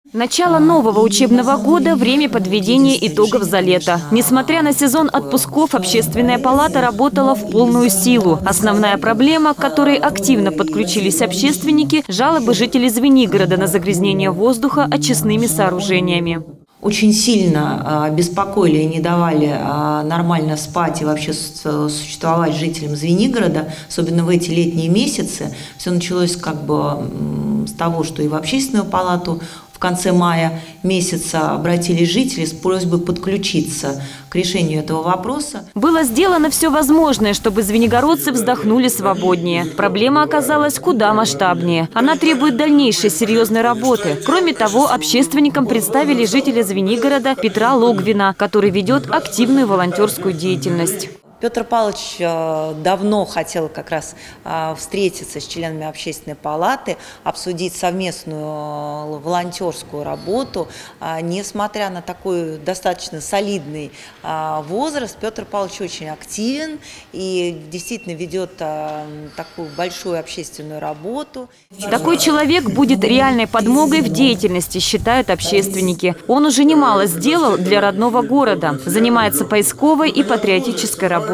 Начало нового учебного года – время подведения итогов за лето. Несмотря на сезон отпусков, Общественная палата работала в полную силу. Основная проблема, к которой активно подключились общественники – жалобы жителей Звенигорода на загрязнение воздуха очистными сооружениями. Очень сильно беспокоили и не давали нормально спать и вообще существовать жителям Звенигорода, особенно в эти летние месяцы. Все началось с того, что и в Общественную палату в конце мая месяца обратились жители с просьбой подключиться к решению этого вопроса. Было сделано все возможное, чтобы звенигородцы вздохнули свободнее. Проблема оказалась куда масштабнее. Она требует дальнейшей серьезной работы. Кроме того, общественникам представили жителя Звенигорода Петра Логвина, который ведет активную волонтерскую деятельность. Петр Павлович давно хотел как раз встретиться с членами Общественной палаты, обсудить совместную волонтерскую работу. Несмотря на такой достаточно солидный возраст, Петр Павлович очень активен и действительно ведет такую большую общественную работу. Такой человек будет реальной подмогой в деятельности, считают общественники. Он уже немало сделал для родного города, занимается поисковой и патриотической работой.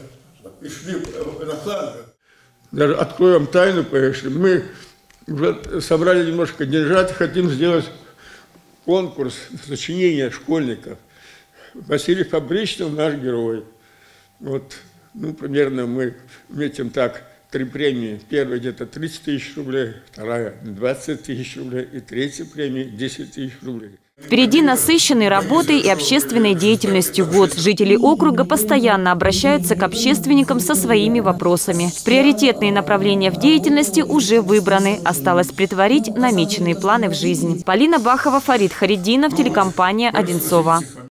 Даже откроем тайну, конечно, мы уже собрали немножко деньжат, хотим сделать конкурс сочинения школьников. Василий Фабричный наш герой. Примерно мы метим так 3 премии. Первая где-то 30 тысяч рублей, вторая 20 тысяч рублей и третья премия 10 тысяч рублей. Впереди насыщенный работой и общественной деятельностью год. Жители округа постоянно обращаются к общественникам со своими вопросами. Приоритетные направления в деятельности уже выбраны. Осталось претворить намеченные планы в жизнь. Полина Бахова, Фарид Хариддинов, телекомпания «Одинцово».